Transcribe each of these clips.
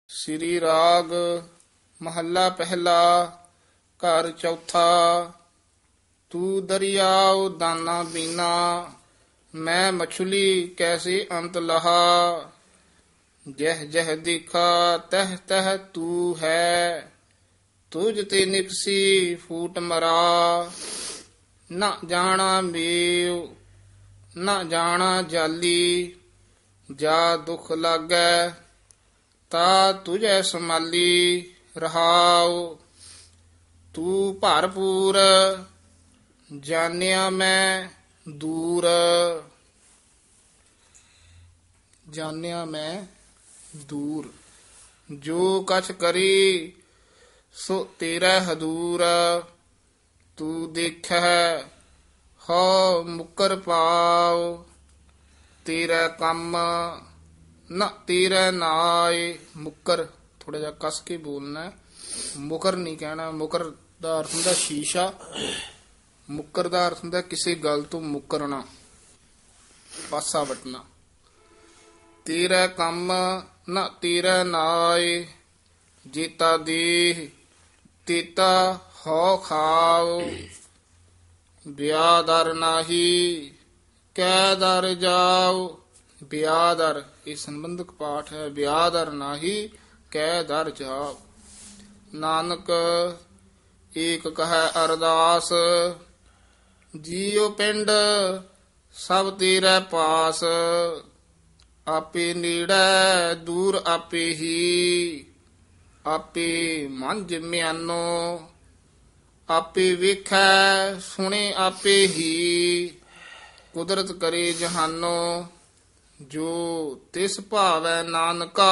ਸ੍ਰੀ ਰਾਗ ਮਹੱਲਾ ਪਹਿਲਾ ਘਰ ਚੌਥਾ। ਤੂੰ ਦਰਿਆਉ ਦਾਨਾ ਬੀਨਾ, ਮੈਂ ਮਛਲੀ ਕੈਸੇ ਅੰਤ ਲਹਾ। ਜਹ ਜਹ ਦੇਖਾ ਤਹ ਤਹ ਤੂ ਹੈ, ਤੁਝ ਤੇ ਨਿਕਸੀ ਫੂਟ ਮਰਾ। ਨਾ ਜਾਣਾ ਮੇਵ ਨਾ ਜਾਣਾ ਜਾਲੀ, ਜਾ ਦੁਖ ਲਾਗੈ ਤਾ ਤੁਝੈ ਸੰਭਾਲੀ। ਰਹਾਉ ਤੂੰ ਭਰਪੂਰ, ਜਾਣਿਆ ਮੈਂ ਦੂਰ। ਜਾਣਿਆ ਮੈਂ ਦੂਰ, ਜੋ ਕਛ ਕਰੀ ਸੋ ਤੇਰਾ ਹਦੂਰ। ਤੂੰ ਦੇਖੈ ਹੋ ਮੁਕਰ ਪਾਉ, ਤੇਰਾ ਕੰਮ ਨਾ ਤੇਰਾ ਨਾਏ। ਮੁਕਰ ਥੋੜਾ ਜਿਹਾ ਕਸ ਕੇ ਬੋਲਣਾ ਹੈ, ਮੁਕਰ ਨਹੀਂ ਕਹਿਣਾ। ਮੁਕਰ ਦਾ ਅਰਥ ਹੁੰਦਾ ਸ਼ੀਸ਼ਾ, ਮੁਕਰ ਦਾ ਅਰਥ ਹੁੰਦਾ ਕਿਸੇ ਗੱਲ ਤੋਂ ਮੁਕਰਨਾ, ਪਾਸਾ ਵਟਣਾ। ਤੇਰਾ ਕੰਮ ਨਾ ਤੇਰਾ ਨਾਏ, ਜੀਤਾ ਦੇਹ ਤੀਤਾ ਹੋ ਖਾਓ। ਵਿਆਹ ਦਰ ਨਾਹੀ ਕੈ ਦਰ ਜਾਓ। ਵਿਆਹ ਦਰ ਇਹ ਸੰਬੰਧਕ ਪਾਠ ਹੈ। ਵਿਆਹ ਦਰ ਨਾਹੀ ਕੈ ਦਰ ਜਾਓ। ਨਾਨਕ ਏਕ ਕਹੈ ਅਰਦਾਸ, ਜੀਉ ਪਿੰਡ ਸਭ ਤੇਰੇ ਪਾਸ। ਆਪੇ ਨੇੜੇ ਦੂਰ ਆਪੇ ਹੀ, ਆਪੇ ਮੰਝ ਮਿਆਨੋ। ਆਪੇ ਵੇਖੈ ਸੁਣੇ ਆਪੇ ਹੀ, ਕੁਦਰਤ ਕਰੇ ਜਹਾਨੋ। ਜੋ ਤਿਸ ਭਾਵੈ ਨਾਨਕਾ,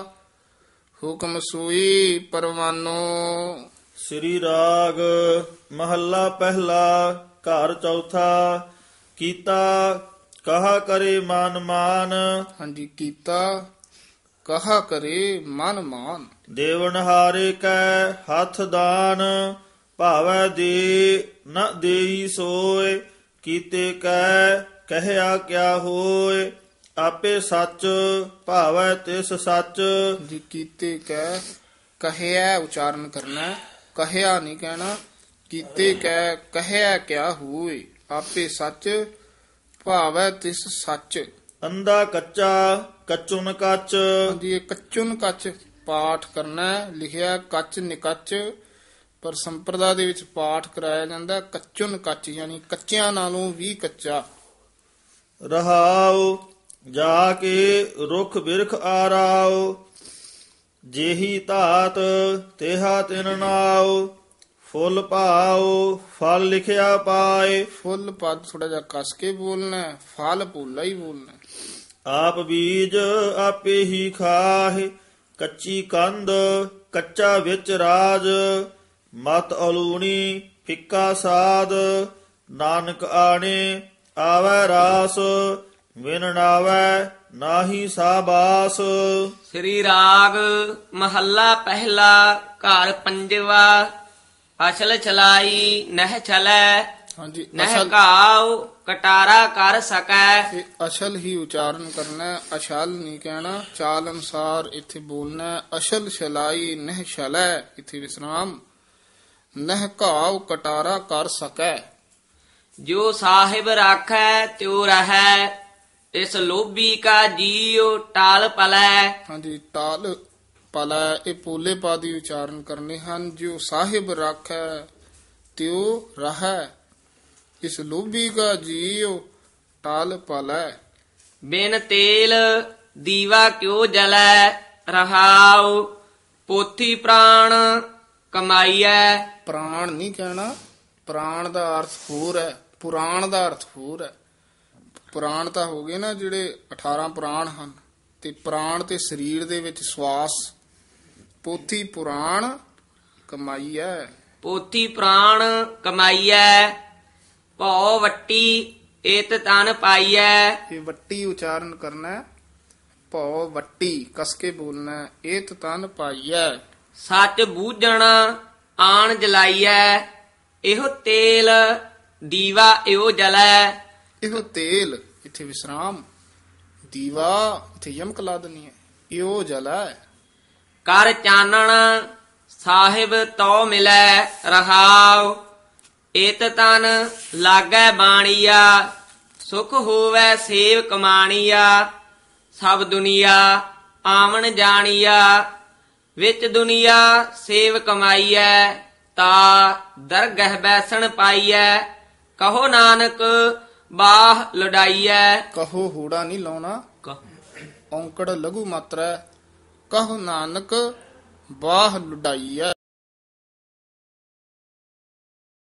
ਹੁਕਮ ਸੋਈ ਪਰਵਾਨੋ। ਸ੍ਰੀ ਰਾਗ ਮਹੱਲਾ ਪਹਿਲਾ ਘਰ ਚੌਥਾ। ਕੀਤਾ ਕਹਾ ਕਰੇ ਮਨ ਮਾਨ, ਹਾਂਜੀ, ਕੀਤਾ ਕਹਾ ਕਰੇ ਮਨ ਮਾਨ। ਦੇਵਨ ਹਾਰੇ ਕੈ ਹੱਥ ਦਾਨ, ਭਾਵੈ ਦੇ ਨ ਦੇਈ ਸੋਏ। ਕੀਤੇ ਕੈ ਕਹਿਆ ਕਿਆ ਹੋਏ, ਆਪੇ ਸੱਚ ਭਾਵੈ ਤਿਸ ਸੱਚ। ਜੀ ਕੀਤੇ ਕਹਿ ਕਹਿਆ ਉਚਾਰਨ ਕਰਨਾ ਹੈ, ਕਹਿਆ ਨਹੀਂ ਕਹਿਣਾ। ਕੀਤੇ ਕਹਿ ਕਹਿਆ ਕਿਆ ਹੋਏ, ਆਪੇ ਸੱਚ ਭਾਵੈ ਤਿਸ ਸੱਚ। ਅੰਧਾ ਕੱਚਾ ਕੱਚੁਨ ਕੱਚ, ਜੀ ਇਹ ਕੱਚੁਨ ਕੱਚ ਪਾਠ ਕਰਨਾ ਹੈ। ਲਿਖਿਆ ਕੱਚ ਨਿਕੱਚ, ਪਰ ਸੰਪਰਦਾ ਦੇ ਵਿੱਚ ਪਾਠ ਕਰਾਇਆ ਜਾਂਦਾ ਕੱਚੁਨ ਕੱਚ, ਯਾਨੀ ਕੱਚਿਆਂ ਨਾਲੋਂ ਵੀ ਕੱਚਾ। ਰਹਾਉ ਜਾ ਕੇ ਰੁਖ ਬਿਰਖ ਆਰਾਉ, ਜੇਹੀ ਧਾਤ ਤੇਹਾ ਤਿਨ ਨਾਉ। ਫੁੱਲ ਭਾਉ ਫਲ ਲਿਖਿਆ ਪਾਏ, ਫੁੱਲ ਪਦ ਥੋੜਾ ਜਿਹਾ ਕਸ ਕੇ ਬੋਲਣਾ ਹੈ, ਫਲ ਪੋਲਾ ਹੀ ਬੋਲਣਾ ਹੈ। ਆਪ ਬੀਜ ਆਪੇ ਹੀ ਖਾਹਿ, ਕੱਚੀ ਕੰਧ ਕੱਚਾ ਵਿੱਚ ਰਾਜ। ਮਤ ਅਲੂਣੀ ਫਿੱਕਾ ਸਾਧ, ਨਾਨਕ ਆਣੇ ਆਵੈ ਰਾਸ। ਵਿਨ ਨਾਵੈ ਨਾਹੀ ਸਾਬਾਸ। ਸ੍ਰੀ ਰਾਗ ਮਹੱਲਾ ਪਹਿਲਾ ਘਰ ਪੰਜਵਾ। ਅਸਲ ਚਲਾਈ ਨਹਿ ਚਲੈ, ਹਾਂਜੀ, ਨਹਿ ਘਾਉ ਕਟਾਰਾ ਕਰ ਸਕੈ। ਇਹ ਅਸ਼ਲ ਹੀ ਉਚਾਰਨ ਕਰਨਾ ਹੈ, ਅਸ਼ਲ ਨਹੀਂ ਕਹਿਣਾ। ਚਾਲ ਅਨੁਸਾਰ ਇੱਥੇ ਬੋਲਣਾ ਹੈ। ਅਸ਼ਲ ਛਲਾਈ ਨਹਿ ਛਲੈ, ਇੱਥੇ ਵਿਸਰਾਮ। ਨਹਿ ਘਾਵ ਕਟਾਰਾ ਕਰ ਸਕੈ। ਜੋ ਸਾਹਿਬ ਰਾਖੈ ਤਿਉ ਰਹੈ, ਇਸ ਲੋਭੀ ਕਾ ਜੀਉ ਟਾਲ ਪਲੈ। ਹਾਂਜੀ, ਟਾਲ ਪਲੈ ਇਹ ਪੋਲੇ ਪਾਦੀ ਉਚਾਰਨ ਕਰਨੇ ਹਨ। ਜੋ ਸਾਹਿਬ ਰਾਖੈ ਤਿਉ ਰਹੈ, ਇਸ ਲੋਭੀ ਕਾ ਜੀਉ ਟਾਲ ਪਲੈ। ਬਿਨ ਤੇਲ ਦੀਵਾ ਕਿਉ ਜਲੈ, ਰਹਾਉ ਪੋਥੀ ਪ੍ਰਾਣ ਕਮਾਈਐ। ਪ੍ਰਾਣ ਨਹੀਂ ਕਹਿਣਾ, ਪ੍ਰਾਣ ਦਾ ਅਰਥ ਹੋਰ ਹੈ, ਪੁਰਾਣ ਦਾ ਅਰਥ ਹੋਰ ਹੈ। ਪੁਰਾਣ ਤਾਂ ਹੋ ਗਏ ਨਾ ਜਿਹੜੇ 18 ਪੁਰਾਣ ਹਨ, ਤੇ ਪ੍ਰਾਣ ਤੇ ਸਰੀਰ ਦੇ ਵਿੱਚ ਸਵਾਸ। ਪੋਥੀ ਪੁਰਾਣ ਕਮਾਈਐ। ਪੋਥੀ ਪ੍ਰਾਣ ਕਮਾਈਐ, ਭਉ ਵੱਟੀ ਏਤ ਤਨ ਪਾਈਐ। ਇਹ ਵੱਟੀ ਉਚਾਰਨ ਕਰਨਾ ਹੈ, ਭਉ ਵੱਟੀ ਕਸ ਕੇ ਬੋਲਣਾ ਹੈ। ਏਤ ਤਨ ਪਾਈਐ। ਸੱਚ ਬੂਝਣ ਆਣ ਜਲਾਈਐ, ਇਹੋ ਤੇਲ ਦੀਵਾ ਇਹੋ ਜਲੈ। ਇਹੋ ਤੇਲ ਇੱਥੇ ਵਿਸਰਾਮ, ਦੀਵਾ ਇੱਥੇ ਯਮਕ ਲਾ ਦੇਣੀ ਹੈ। ਇਹੋ ਜਲਾ ਕਰ ਚਾਨਣ ਸਾਹਿਬ ਤੋ ਮਿਲੈ ਰਹਾਉ। ਏਤ ਤਨ ਲਾਗੈ ਬਾਣੀਆ ਸੁਖ ਹੋਵੈ ਸੇਵ ਕਮਾਣੀਆ। ਸਭ ਦੁਨੀਆ ਆਵਣ ਜਾਣੀਆ ਵਿੱਚ ਦੁਨੀਆ ਸੇਵ ਕਮਾਈਐ। ਤਾ ਦਰਗਹਿ ਬੈਸਣ ਪਾਈਐ ਕਹੋ ਨਾਨਕ ਬਾਹ ਲੁਡਾਈਐ। ਕਹੋ ਹੂੜਾ ਨਹੀਂ ਲਾਉਣਾ, ਔਂਕੜ ਲਘੂ ਮਾਤਰਾ ਹੈ। ਕਹੋ ਨਾਨਕ ਬਾਹ ਲੁਡਾਈਐ।